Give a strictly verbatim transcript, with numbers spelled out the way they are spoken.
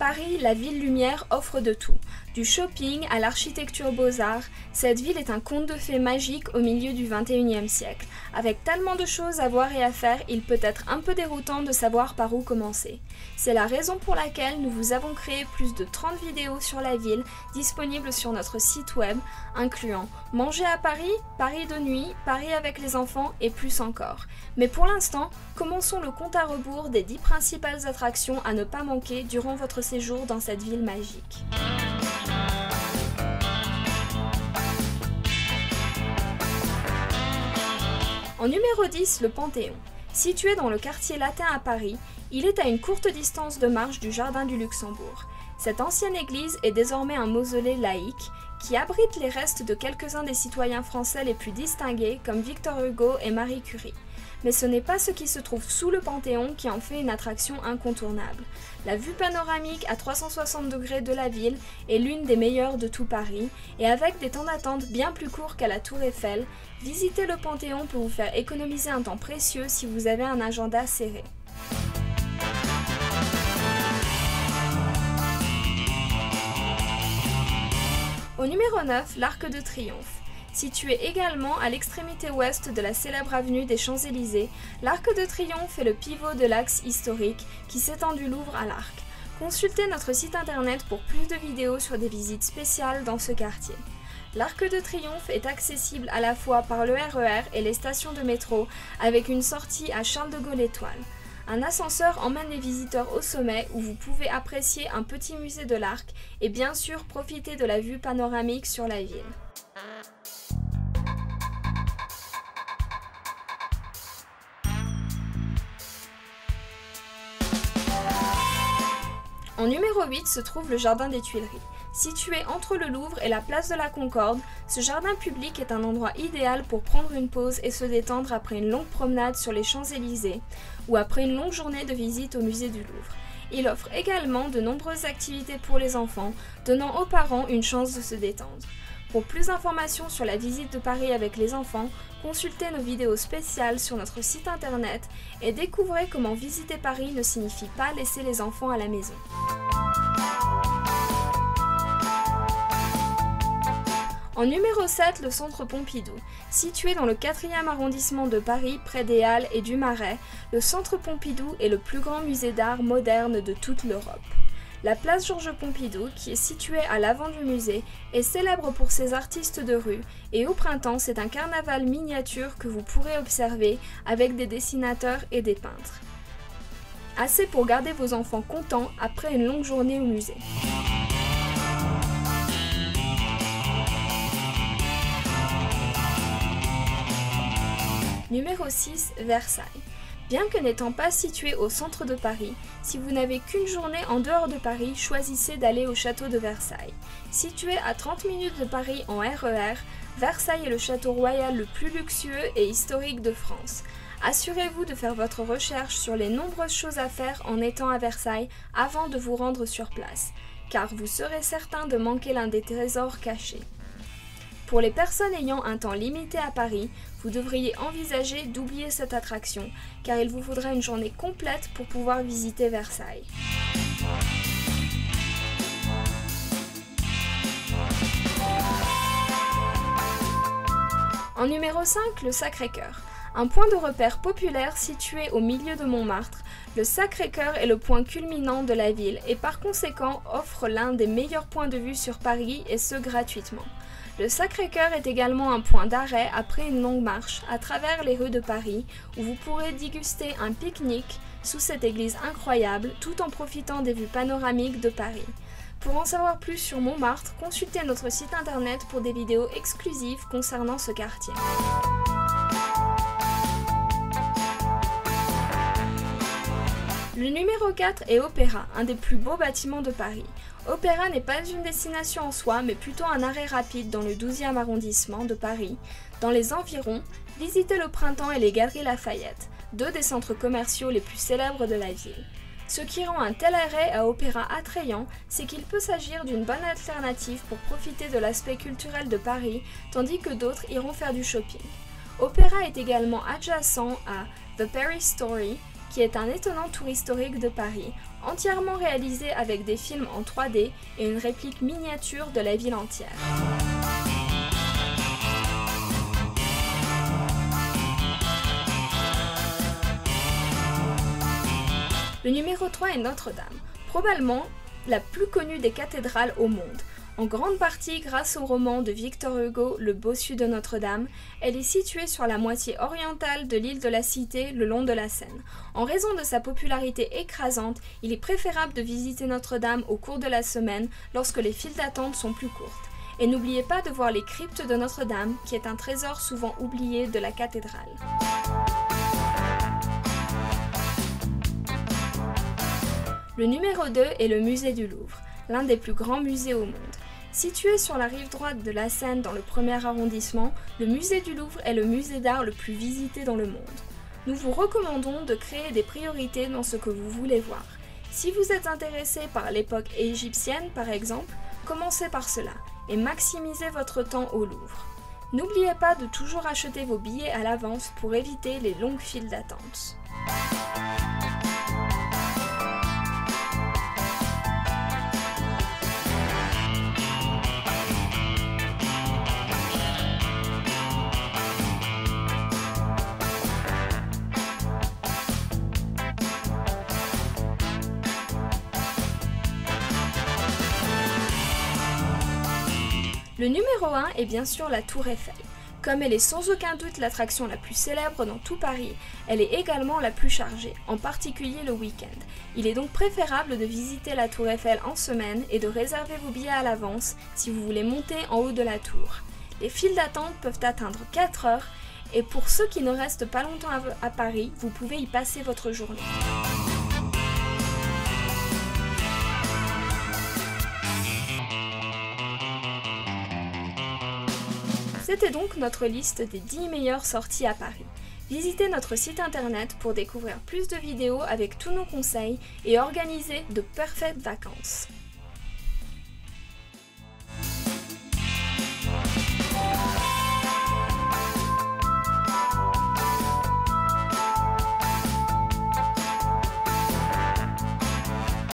Paris, la ville lumière offre de tout. Du shopping à l'architecture beaux-arts, cette ville est un conte de fées magique au milieu du vingt et unième siècle. Avec tellement de choses à voir et à faire, il peut être un peu déroutant de savoir par où commencer. C'est la raison pour laquelle nous vous avons créé plus de trente vidéos sur la ville, disponibles sur notre site web, incluant Manger à Paris, Paris de nuit, Paris avec les enfants et plus encore. Mais pour l'instant, commençons le compte à rebours des dix principales attractions à ne pas manquer durant votre séjour dans cette ville magique. En numéro dix, le Panthéon. Situé dans le quartier latin à Paris, il est à une courte distance de marche du Jardin du Luxembourg. Cette ancienne église est désormais un mausolée laïque qui abrite les restes de quelques-uns des citoyens français les plus distingués comme Victor Hugo et Marie Curie. Mais ce n'est pas ce qui se trouve sous le Panthéon qui en fait une attraction incontournable. La vue panoramique à trois cent soixante degrés de la ville est l'une des meilleures de tout Paris, et avec des temps d'attente bien plus courts qu'à la Tour Eiffel, visiter le Panthéon peut vous faire économiser un temps précieux si vous avez un agenda serré. Au numéro neuf, l'Arc de Triomphe. Situé également à l'extrémité ouest de la célèbre avenue des Champs-Élysées, l'Arc de Triomphe est le pivot de l'axe historique qui s'étend du Louvre à l'Arc. Consultez notre site internet pour plus de vidéos sur des visites spéciales dans ce quartier. L'Arc de Triomphe est accessible à la fois par le R E R et les stations de métro, avec une sortie à Charles de Gaulle Étoile. Un ascenseur emmène les visiteurs au sommet où vous pouvez apprécier un petit musée de l'Arc et bien sûr profiter de la vue panoramique sur la ville. En numéro huit se trouve le Jardin des Tuileries. Situé entre le Louvre et la place de la Concorde, ce jardin public est un endroit idéal pour prendre une pause et se détendre après une longue promenade sur les Champs-Élysées ou après une longue journée de visite au musée du Louvre. Il offre également de nombreuses activités pour les enfants, donnant aux parents une chance de se détendre. Pour plus d'informations sur la visite de Paris avec les enfants, consultez nos vidéos spéciales sur notre site internet et découvrez comment visiter Paris ne signifie pas laisser les enfants à la maison. En numéro sept, le Centre Pompidou. Situé dans le quatrième arrondissement de Paris, près des Halles et du Marais, le Centre Pompidou est le plus grand musée d'art moderne de toute l'Europe. La place Georges Pompidou, qui est située à l'avant du musée, est célèbre pour ses artistes de rue et au printemps, c'est un carnaval miniature que vous pourrez observer avec des dessinateurs et des peintres. Assez pour garder vos enfants contents après une longue journée au musée. Numéro six, Versailles. Bien que n'étant pas situé au centre de Paris, si vous n'avez qu'une journée en dehors de Paris, choisissez d'aller au château de Versailles. Situé à trente minutes de Paris en R E R, Versailles est le château royal le plus luxueux et historique de France. Assurez-vous de faire votre recherche sur les nombreuses choses à faire en étant à Versailles avant de vous rendre sur place, car vous serez certain de manquer l'un des trésors cachés. Pour les personnes ayant un temps limité à Paris, vous devriez envisager d'oublier cette attraction, car il vous faudra une journée complète pour pouvoir visiter Versailles. En numéro cinq, le Sacré-Cœur. Un point de repère populaire situé au milieu de Montmartre, le Sacré-Cœur est le point culminant de la ville et par conséquent offre l'un des meilleurs points de vue sur Paris et ce gratuitement. Le Sacré-Cœur est également un point d'arrêt après une longue marche à travers les rues de Paris où vous pourrez déguster un pique-nique sous cette église incroyable tout en profitant des vues panoramiques de Paris. Pour en savoir plus sur Montmartre, consultez notre site internet pour des vidéos exclusives concernant ce quartier. Le numéro quatre est Opéra, un des plus beaux bâtiments de Paris. Opéra n'est pas une destination en soi, mais plutôt un arrêt rapide dans le douzième arrondissement de Paris. Dans les environs, visitez le Printemps et les Galeries Lafayette, deux des centres commerciaux les plus célèbres de la ville. Ce qui rend un tel arrêt à Opéra attrayant, c'est qu'il peut s'agir d'une bonne alternative pour profiter de l'aspect culturel de Paris, tandis que d'autres iront faire du shopping. Opéra est également adjacent à The Paris Story, qui est un étonnant tour historique de Paris, entièrement réalisé avec des films en trois D et une réplique miniature de la ville entière. Le numéro trois est Notre-Dame, probablement la plus connue des cathédrales au monde. En grande partie grâce au roman de Victor Hugo, Le Bossu de Notre-Dame, elle est située sur la moitié orientale de l'île de la Cité, le long de la Seine. En raison de sa popularité écrasante, il est préférable de visiter Notre-Dame au cours de la semaine lorsque les files d'attente sont plus courtes. Et n'oubliez pas de voir les cryptes de Notre-Dame, qui est un trésor souvent oublié de la cathédrale. Le numéro deux est le musée du Louvre, l'un des plus grands musées au monde. Situé sur la rive droite de la Seine dans le premier arrondissement, le musée du Louvre est le musée d'art le plus visité dans le monde. Nous vous recommandons de créer des priorités dans ce que vous voulez voir. Si vous êtes intéressé par l'époque égyptienne par exemple, commencez par cela et maximisez votre temps au Louvre. N'oubliez pas de toujours acheter vos billets à l'avance pour éviter les longues files d'attente. Le numéro un est bien sûr la Tour Eiffel. Comme elle est sans aucun doute l'attraction la plus célèbre dans tout Paris, elle est également la plus chargée, en particulier le week-end. Il est donc préférable de visiter la Tour Eiffel en semaine et de réserver vos billets à l'avance si vous voulez monter en haut de la tour. Les files d'attente peuvent atteindre quatre heures et pour ceux qui ne restent pas longtemps à Paris, vous pouvez y passer votre journée. C'était donc notre liste des dix meilleures sorties à Paris. Visitez notre site internet pour découvrir plus de vidéos avec tous nos conseils et organiser de parfaites vacances.